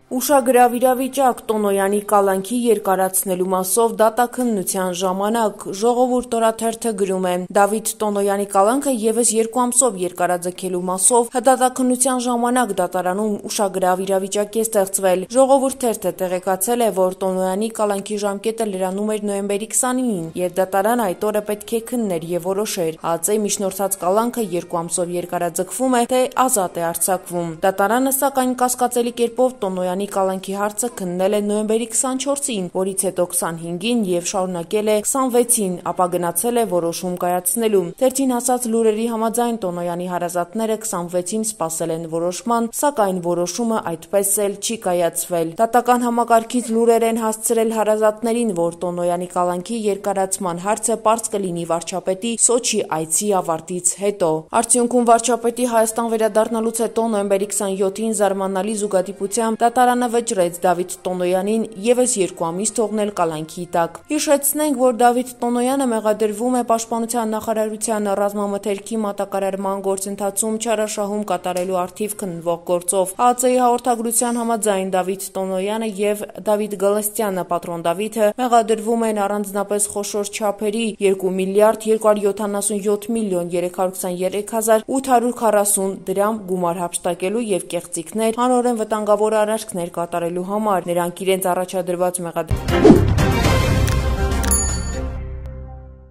Ուշագրավ իրավիճակ Տոնոյանի կալանքի երկարացնելու մասով դատաքննության ժամանակ Ժողովուրդ օրաթերթը գրում է. Դավիթ Տոնոյանի կալանքը ևս 2 ամսով երկարաձգելու մասով դատաքննության ժամանակ դատարանում ուշագրավ իրավիճակ է ստեղծվել։ Ժողովուրդ թերթը տեղեկացել է, որ Տոնոյանի կալանքի ժամկետը լրանում էր նոյեմբերի 29-ին, եւ դատարանը այդ օրը պետք է քններ եւ որոշեր՝ ԱԱԾ-ի միջնորդած կալանքը 2 ամսով երկարաձգվում է, թե ազատ է արձակվում։ Դատարանը սակայն կասկածելի կերպով Տոնոյանի կալանքի հարցը քննել է նոյեմբերի 24-ին, որից հետո 25-ին եւ շարունակել է 26-ին, ապա գնացել է որոշում կայացնելու։ Թերթին հասած լուրերի համաձայն Տոնոյանի հարազատները 26-ին սպասել են որոշման, սակայն որոշումը այդպես էլ չի կայացվել։ Դատական համակարգից լուրեր են հասցրել հարազատներին, որ Տոնոյանի կալանքի երկարացման հարցը պարզ կլինի վարչապետի Սոչի այցի ավարտից հետո։ Արդյունքում վարչապետի Հայաստան վերադառնալուց հետո նոյեմբերի 27-ին զարմանալի զուգադիպությամբ դատարանը վճռեց Դավիթ Տոնոյանին ևս 2 ամիս թողնել կալանքի տակ։ Հիշեցնենք, որ Դավիթ Տոնոյանը մեղադրվում է Պաշտպանության նախարարության ռազմամթերքի մատակարարման գործընթացում չարաշահում կատարելու առթիվ քննվող գործով։ ԱԱԾ-ի հաղորդագրության համաձայն Դավիթ Տոնոյանը եւ Դավիթ Գալստյանը, պատրոն Դավիթը, մեղադրվում են առանձնապես խոշոր չափերի 2 միլիարդ 277 միլիոն 323 հազար 840 դրամ գումար հափշտակելու եւ կեղծիքներ, հանրորեն վտանգավոր արարքներ կատարելու համար։ Նրանք իրենց առաջադրված մեղադրանքով